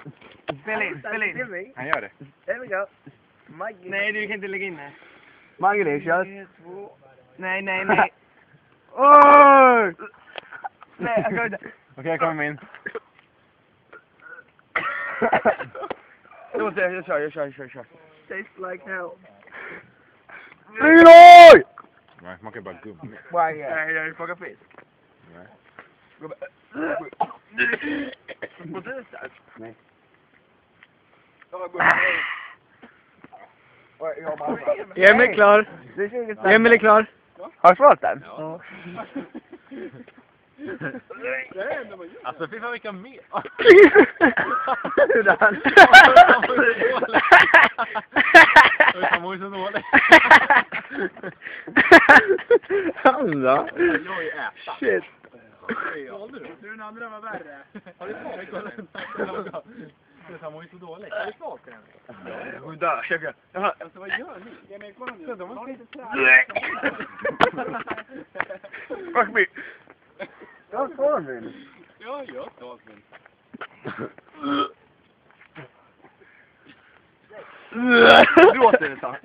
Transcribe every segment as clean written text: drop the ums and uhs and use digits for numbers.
Spela in. Han gör det. There we go. Maggie. Nej, du kan inte lägga in det. Maggie, kör. Nej. Oj! Nej, jag kan inte. Okej, jag kommer in. Jag kör. Tastes like hell. Oj! Nej, smakar bara gummi. Why? Nej, jag smakar fisk. Nej. På tisdag? Nej. Emil är klar. Emil är klar. Har du svalt den? Ja. Alltså, fy fan vilka mer. Hur är den? Han mår ju så dåligt. Han då? Jag är äta. Shit. Du, den andra var värre. Har du svalt den? Han mår ju så dåligt. Har du svalt den? Hon dör, käka. Alltså, vad gör ni? Emil, kolla nu. De har inte Fuck me. Jag har kvar min. Ja, jag har svalt min. Du åt det så.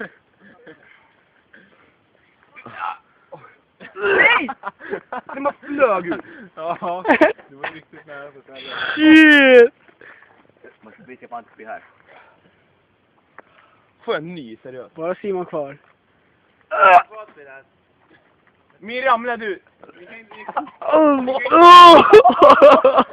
Nej! Den bara flög ut. Ja, det var riktigt nära på stället. Shit! Man ska byta på allt här. Får jag en ny, seriöst? Bara Simon kvar. Miriam, när du... Oh!